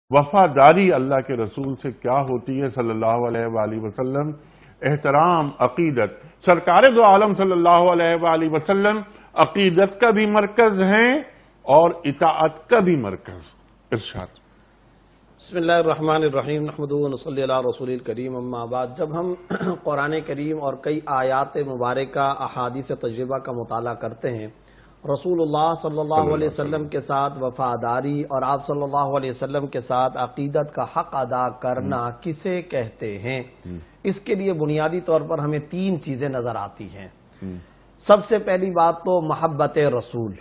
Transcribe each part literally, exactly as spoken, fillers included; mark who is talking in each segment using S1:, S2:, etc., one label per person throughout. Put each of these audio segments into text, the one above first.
S1: وفاداری اللہ کے رسول سے کیا ہوتی ہے صلی اللہ علیہ وآلہ وسلم؟ احترام، عقیدت. سرکار دو عالم صلی اللہ علیہ وآلہ وسلم عقیدت کا بھی مرکز ہیں اور اطاعت کا بھی مرکز. ارشاد.
S2: بسم اللہ الرحمن الرحیم نحمدہ ونصلی علی رسول الکریم اما بعد. جب ہم قرآن کریم اور کئی آیات مبارکہ احادیث تجربہ کا مطالعہ کرتے ہیں، رسول اللہ صلی اللہ علیہ وسلم کے ساتھ وفاداری اور آپ صلی اللہ علیہ وسلم کے ساتھ عقیدت کا حق ادا کرنا کسے کہتے ہیں، اس کے لیے بنیادی طور پر ہمیں تین چیزیں نظر آتی ہیں. سب سے پہلی بات تو محبت رسول،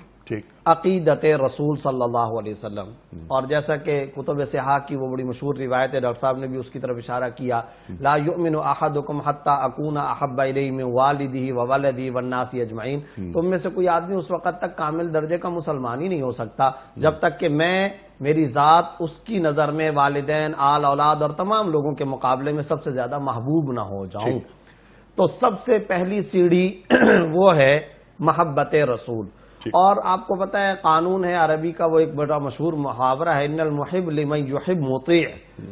S2: عقیدت رسول صلی اللہ علیہ وسلم. اور جیسا کہ کتب صحاح کی وہ بڑی مشہور روایت ہے، ڈاکٹر صاحب نے بھی اس کی طرف اشارہ کیا، لا یؤمن احدکم حتی اکون احب الیہ من والدہ وولدہ والناس اجمعین. تم میں سے کوئی آدمی اس وقت تک کامل درجے کا مسلمان ہی نہیں ہو سکتا جب تک کہ میں میری ذات اس کی نظر میں والدین، آل اولاد اور تمام لوگوں کے مقابلے میں سب سے زیادہ محبوب نہ ہو جاؤں. تو سب سے پہلی سیڑھی وہ ہے محبت رسول. اور آپ کو پتہ ہے قانون ہے عربی کا، وہ ایک بڑا مشہور محاورہ ہے، ان المحب لمن یحب مطیع.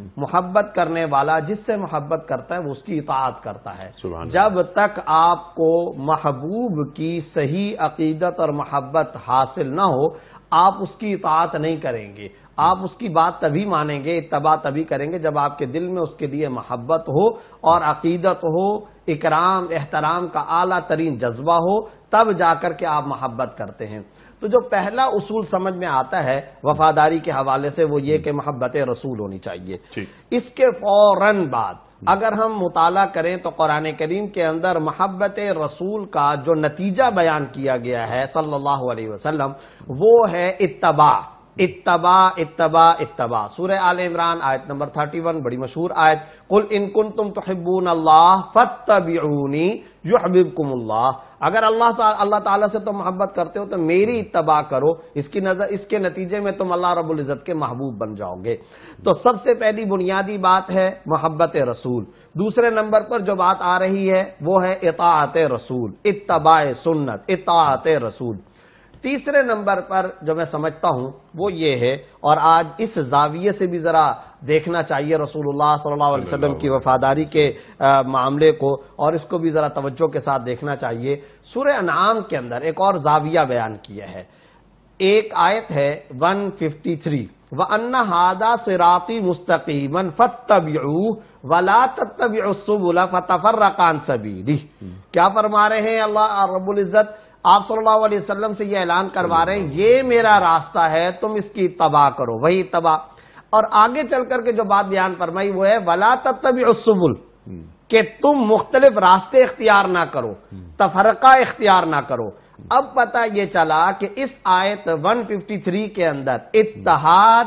S2: محبت کرنے والا جس سے محبت کرتا ہے وہ اس کی اطاعت کرتا ہے. جب تک آپ کو محبوب کی صحیح عقیدت اور محبت حاصل نہ ہو، آپ اس کی اطاعت نہیں کریں گے. آپ اس کی بات تبھی مانیں گے، اتباع تبھی کریں گے جب آپ کے دل میں اس کے لیے محبت ہو اور عقیدت ہو، اکرام احترام کا اعلیٰ ترین جذبہ ہو، تب جا کر کے آپ محبت کرتے ہیں. تو جو پہلا اصول سمجھ میں آتا ہے وفاداری کے حوالے سے وہ یہ کہ محبت رسول ہونی چاہیے. اس کے فوراً بعد اگر ہم مطالعہ کریں تو قرآن کریم کے اندر محبت رسول کا جو نتیجہ بیان کیا گیا ہے صلی اللہ علیہ وسلم وہ ہے اتباع. اتباع اتباع اتباع. سورہ آل عمران آیت نمبر اکتیس، بڑی مشہور آیت، قل ان کنتم تحبون اللہ فاتبعونی یحببکم اللہ. اگر اللہ تعالی اللہ تعالیٰ سے تم محبت کرتے ہو تو میری اتباع کرو، اس کی نظر اس کے نتیجے میں تم اللہ رب العزت کے محبوب بن جاؤ گے. تو سب سے پہلی بنیادی بات ہے محبت رسول. دوسرے نمبر پر جو بات آ رہی ہے وہ ہے اطاعت رسول، اتباع سنت، اطاعت رسول. تیسرے نمبر پر جو میں سمجھتا ہوں وہ یہ ہے، اور آج اس زاویے سے بھی ذرا دیکھنا چاہیے رسول اللہ صلی اللہ علیہ وسلم کی وفاداری کے معاملے کو، اور اس کو بھی ذرا توجہ کے ساتھ دیکھنا چاہیے. سورہ انعام کے اندر ایک اور زاویہ بیان کیا ہے. ایک آیت ہے ایک سو ترپن، وَأَنَّ هَذَا صِرَاطِي مُسْتَقِيمًا فَاتَّبِعُوهُ وَلَا تَتَّبِعُوا السُّبُلَ فَتَفَرَّقَ عَن سَبِيلِهِ. کیا فرما رہے ہیں اللہ رب العزت؟ آپ صلی اللہ علیہ وسلم سے یہ اعلان کروا رہے ہیں یہ میرا راستہ ہے، تم اس کی اتباع کرو، وہی اتباع. اور آگے چل کر کے جو بات بیان فرمائی وہ ہے وَلَا تَتَّبِعُوا السُّبُلَ، کہ تم مختلف راستے اختیار نہ کرو، تفرقہ اختیار نہ کرو. اب پتہ یہ چلا کہ اس آیت ایک سو ترپن کے اندر اتحاد،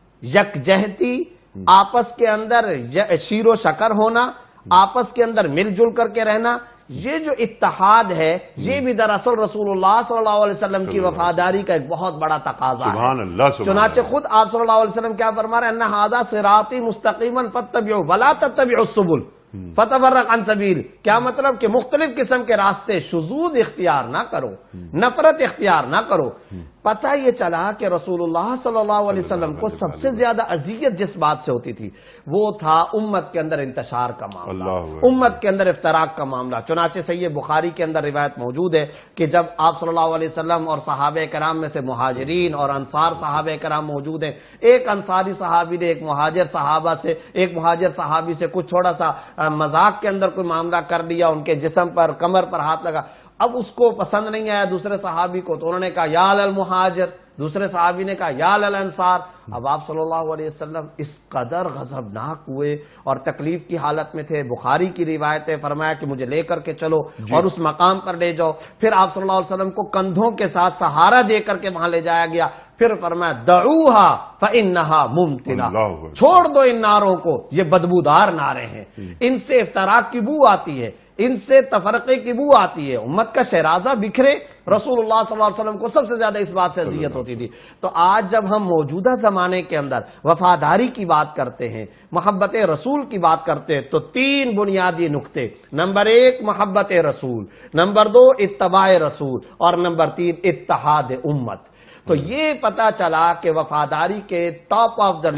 S2: یکجہتی، آپس کے اندر شیر و شکر ہونا، آپس کے اندر مل جل کر کے رہنا، یہ جو اتحاد ہے یہ بھی دراصل رسول اللہ صلی اللہ علیہ وسلم کی وفاداری کا ایک بہت بڑا تقاضا ہے. چنانچہ خود آپ صلی اللہ علیہ وسلم کیا فرما رہے ہیں، ان ھذا صراطی مستقیما فاتبعوہ ولا تتبعوا السبل فتفرق عن سبیل. کیا مطلب کہ مختلف قسم کے راستے، شذوذ اختیار نہ کرو، نفرت اختیار نہ کرو. پتہ یہ چلا کہ رسول اللہ صلی اللہ علیہ وسلم کو سب سے زیادہ اذیت جس بات سے ہوتی تھی وہ تھا امت کے اندر انتشار کا معاملہ، امت کے اندر افتراق کا معاملہ. چنانچہ صحیح بخاری کے اندر روایت موجود ہے کہ جب آپ صلی اللہ علیہ وسلم اور صحابہ کرام میں سے مہاجرین اور انصار صحابہ کرام موجود ہیں، ایک انصاری صحابی نے ایک مہاجر صحابہ سے ایک مہاجر صحابی سے کچھ تھوڑا سا مذاق کے اندر کوئی معاملہ کر لیا، ان کے جسم پر کمر پر ہاتھ لگا. اب اس کو پسند نہیں آیا دوسرے صحابی کو، تو انہوں نے کہا یا للمہاجر، دوسرے صحابی نے کہا یا للانصار. اب آپ صلی اللہ علیہ وسلم اس قدر غضبناک ہوئے اور تکلیف کی حالت میں تھے. بخاری کی روایت ہے، فرمایا کہ مجھے لے کر کے چلو اور اس مقام پر لے جاؤ. پھر آپ صلی اللہ علیہ وسلم کو کندھوں کے ساتھ سہارا دے کر کے وہاں لے جایا گیا. پھر فرمایا دعوہا فإنہا ممتنہ، چھوڑ دو ان ناروں کو، یہ بدبودار نعرے ہیں، ان سے افتراق کی بو آتی ہے، ان سے تفرقے کی بو آتی ہے، امت کا شیرازہ بکھرے. رسول اللہ صلی اللہ علیہ وسلم کو سب سے زیادہ اس بات سے اذیت ہوتی تھی. تو آج جب ہم موجودہ زمانے کے اندر وفاداری کی بات کرتے ہیں، محبت رسول کی بات کرتے ہیں، تو تین بنیادی نقطے، نمبر ایک محبت رسول، نمبر دو اتباع رسول، اور نمبر تین اتحاد امت. تو یہ پتا چلا کہ وفاداری کے ٹاپ آف دا لسٹ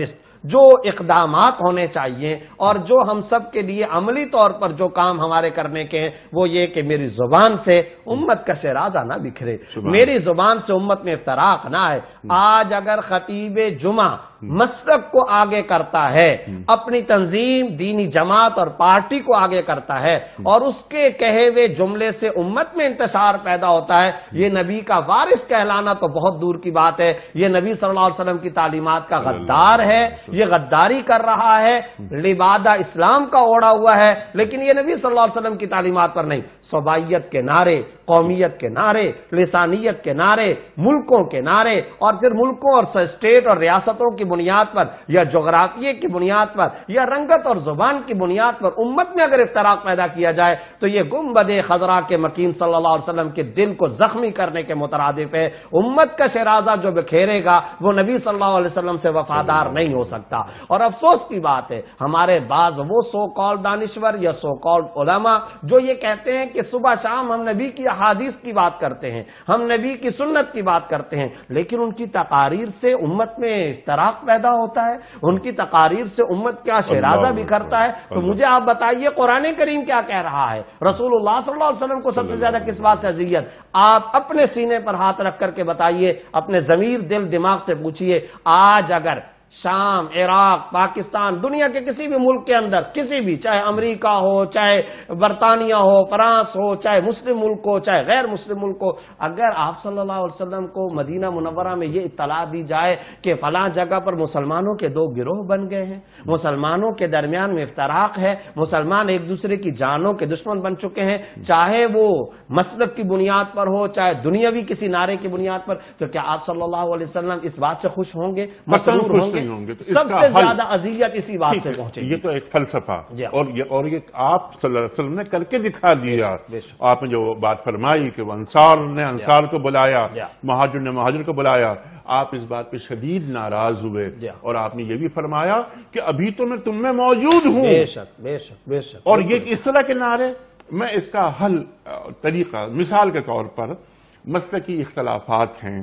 S2: جو اقدامات ہونے چاہیے اور جو ہم سب کے لیے عملی طور پر جو کام ہمارے کرنے کے ہیں وہ یہ کہ میری زبان سے امت کا شیرازہ نہ بکھرے، میری زبان سے امت میں افتراق نہ آئے۔ آج اگر خطیب جمعہ مسلک کو آگے کرتا ہے، اپنی تنظیم، دینی جماعت اور پارٹی کو آگے کرتا ہے اور اس کے کہے ہوئے جملے سے امت میں انتشار پیدا ہوتا ہے، یہ نبی کا وارث کہلانا تو بہت دور کی بات ہے، یہ نبی صلی اللہ علیہ وسلم کی تعلیمات کا غدار ہے، یہ غداری کر رہا ہے، لبادہ اسلام کا اوڑا ہوا ہے، لیکن یہ نبی صلی اللہ علیہ وسلم کی تعلیمات پر نہیں۔ صوبائیت کے نعرے، قومیت کے نعرے، لسانیت کے نعرے، ملکوں کے نعرے، اور پھر ملکوں اور اسٹیٹ اور ریاستوں کی بنیاد پر یا جغرافیے کی بنیاد پر یا رنگت اور زبان کی بنیاد پر امت میں اگر افتراق پیدا کیا جائے تو یہ گنبد خضرا کے مکین صلی اللہ علیہ وسلم کے دل کو زخمی کرنے کے مترادف ہے۔ امت کا شیرازہ جو بکھیرے گا وہ نبی صلی اللہ علیہ وسلم سے وفادار نہیں ہو سکتا۔ اور افسوس کی بات ہے ہمارے بعض وہ سو کال دانشور یا سو کال علماء جو یہ کہتے ہیں کہ صبح شام ہم نبی کی احادیث کی بات کرتے ہیں، ہم نبی کی سنت کی بات کرتے ہیں، لیکن ان کی تقاریر سے امت میں افتراق پیدا ہوتا ہے، ان کی تقاریر سے امت کیا شیرازہ بکھرتا ہے۔ تو مجھے آپ بتائیے قرآن کریم کیا کہہ رہا ہے؟ رسول اللہ صلی اللہ علیہ وسلم کو سب سے زیادہ کس بات سے اذیت؟ آپ اپنے سینے پر ہاتھ رکھ کر کے بتائیے، اپنے ضمیر دل دماغ سے پوچھئے، آج اگر شام، عراق، پاکستان، دنیا کے کسی بھی ملک کے اندر کسی بھی، چاہے امریکہ ہو، چاہے برطانیہ ہو، فرانس ہو، چاہے مسلم ملک ہو، چاہے غیر مسلم ملک ہو، اگر آپ صلی اللہ علیہ وسلم کو مدینہ منورہ میں یہ اطلاع دی جائے کہ فلاں جگہ پر مسلمانوں کے دو گروہ بن گئے ہیں، مسلمانوں کے درمیان میں افتراق ہے، مسلمان ایک دوسرے کی جانوں کے دشمن بن چکے ہیں، چاہے وہ مسلک کی بنیاد پر ہو، چاہے دنیاوی کسی نعرے کی بنیاد پر، تو کیا آپ صلی اللہ علیہ وسلم اس بات سے خوش ہوں گے، مسرور ہوں گے؟ سب سے زیادہ اذیت اسی بات سے پہنچے گی۔
S1: یہ تو ایک فلسفہ اور یہ اور یہ آپ صلی اللہ علیہ وسلم نے کر کے دکھا دیا۔ آپ نے جو بات فرمائی کہ وہ انصار نے انصار کو بلایا، مہاجر نے مہاجر کو بلایا، آپ اس بات پہ شدید ناراض ہوئے اور آپ نے یہ بھی فرمایا کہ ابھی تو میں تم میں موجود ہوں۔
S2: بے شک بے شک بے شک۔
S1: اور یہ اس طرح کے نعرے، میں اس کا حل طریقہ مثال کے طور پر مسلکی اختلافات ہیں،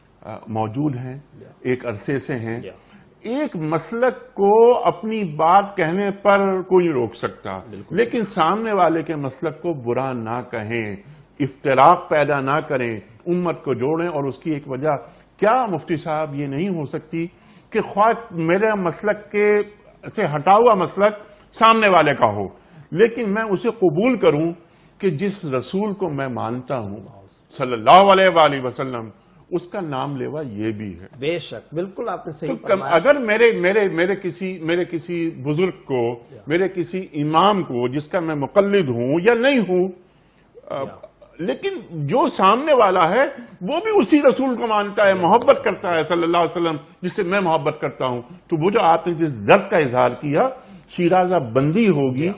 S1: موجود ہیں، ایک عرصے سے ہیں، ایک مسلک کو اپنی بات کہنے پر کوئی روک سکتا، لیکن سامنے والے کے مسلک کو برا نہ کہیں، افتراق پیدا نہ کریں، امت کو جوڑیں۔ اور اس کی ایک وجہ کیا مفتی صاحب یہ نہیں ہو سکتی کہ خواہ میرے مسلک کے سے ہٹا ہوا مسلک سامنے والے کا ہو، لیکن میں اسے قبول کروں کہ جس رسول کو میں مانتا ہوں صلی اللہ علیہ وآلہ وسلم، اس کا نام لیوا یہ بھی ہے۔
S2: بے شک، بالکل آپ نے صحیح
S1: تو
S2: فرمایا۔
S1: اگر میرے میرے میرے کسی میرے کسی بزرگ کو، میرے کسی امام کو جس کا میں مقلد ہوں یا نہیں ہوں، لیکن جو سامنے والا ہے وہ بھی اسی رسول کو مانتا ہے، محبت کرتا ہے صلی اللہ علیہ وسلم جس سے میں محبت کرتا ہوں، تو وہ جو آپ نے جس درد کا اظہار کیا، شیرازہ بندی ہوگی،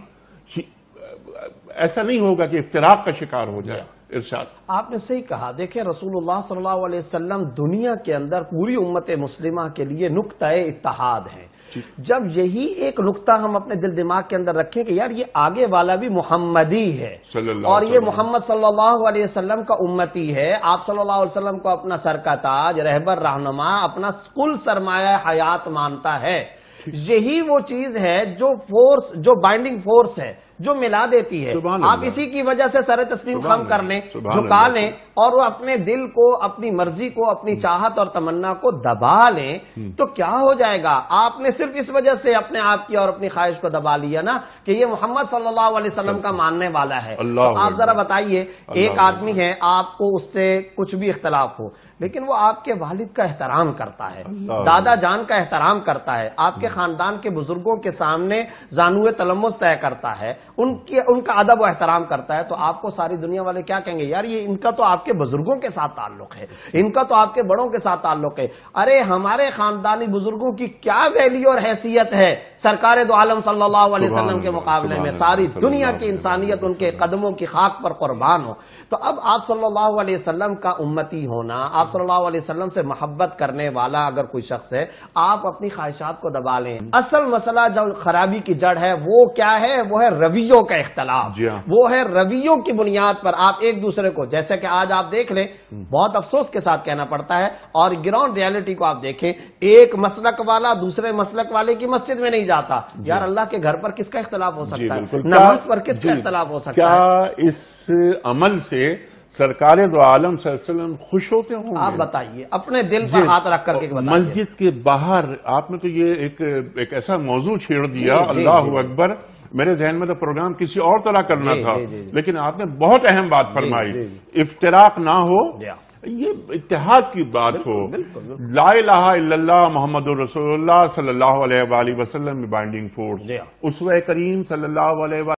S1: ایسا نہیں ہوگا کہ افتراق کا شکار ہو جائے۔ ارشاد
S2: آپ نے صحیح کہا۔ دیکھیں رسول اللہ صلی اللہ علیہ وسلم دنیا کے اندر پوری امت مسلمہ کے لیے نقطہ اتحاد ہے۔ جب یہی ایک نقطہ ہم اپنے دل دماغ کے اندر رکھیں کہ یار یہ آگے والا بھی محمدی ہے اور یہ محمد صلی اللہ علیہ وسلم کا امتی ہے، آپ صلی اللہ علیہ وسلم کو اپنا سر کا تاج، رہبر، رہنما، اپنا کل سرمایہ حیات مانتا ہے، یہی وہ چیز ہے جو فورس، جو بائنڈنگ فورس ہے، جو ملا دیتی ہے۔ آپ اسی کی وجہ سے سر تسلیم خم کر لیں، جھکا لیں اور وہ اپنے دل کو، اپنی مرضی کو، اپنی چاہت اور تمنا کو دبا لیں تو کیا ہو جائے گا؟ آپ نے صرف اس وجہ سے اپنے آپ کی اور اپنی خواہش کو دبا لیا نا کہ یہ محمد صلی اللہ علیہ وسلم کا ماننے والا ہے۔ تو آپ ذرا بتائیے، ایک آدمی ہے، آپ کو اس سے کچھ بھی اختلاف ہو لیکن وہ آپ کے والد کا احترام کرتا ہے، دادا جان کا احترام کرتا ہے، آپ کے خاندان کے بزرگوں کے سامنے زانوئے تلمس طے کرتا ہے، ان کی ان کا ادب و احترام کرتا ہے، تو آپ کو ساری دنیا والے کیا کہیں گے؟ یار یہ ان کا تو آپ کے بزرگوں کے ساتھ تعلق ہے، ان کا تو آپ کے بڑوں کے ساتھ تعلق ہے۔ ارے ہمارے خاندانی بزرگوں کی کیا ویلیو اور حیثیت ہے سرکار دو عالم صلی اللہ علیہ وسلم کے مقابلے میں؟ ساری دنیا کی انسانیت ان کے قدموں کی خاک پر قربان ہو۔ تو اب آپ صلی اللہ علیہ وسلم کا امتی ہونا، آپ صلی اللہ علیہ وسلم سے محبت کرنے والا اگر کوئی شخص ہے، آپ اپنی خواہشات کو دبا لیں۔ اصل مسئلہ جو خرابی کی جڑ ہے وہ کیا ہے؟ وہ ہے رویوں کا اختلاف، وہ ہے رویوں کی بنیاد پر آپ ایک دوسرے کو، جیسے کہ آج آپ دیکھ لیں بہت افسوس کے ساتھ کہنا پڑتا ہے. اور گراؤنڈ ریالٹی کو آپ دیکھیں, ایک مسلک والا دوسرے مسلک والے کی مسجد میں نہیں جاتا. یار اللہ کے گھر پر کس کا اختلاف ہو سکتا ہے؟ نماز پر کس کا اختلاف ہو سکتا ہے؟
S1: کیا اس عمل سے سرکار دو عالم صلی اللہ علیہ وسلم خوش ہوتے ہوں گے؟
S2: آپ بتائیے, اپنے دل پر ہاتھ رکھ کر کے بتائیے.
S1: مسجد کے باہر آپ نے تو یہ ایک ایک ایسا موضوع چھیڑ دیا, اللہ اکبر. میرے ذہن میں تو پروگرام کسی اور طرح کرنا تھا, لیکن آپ نے بہت اہم بات فرمائی. افتراق نہ ہو, یہ اتحاد کی بات ہو. لا الہ الا اللہ محمد رسول اللہ صلی اللہ علیہ وآلہ وسلم بائنڈنگ فورس. اسوہ کریم صلی اللہ علیہ وآلہ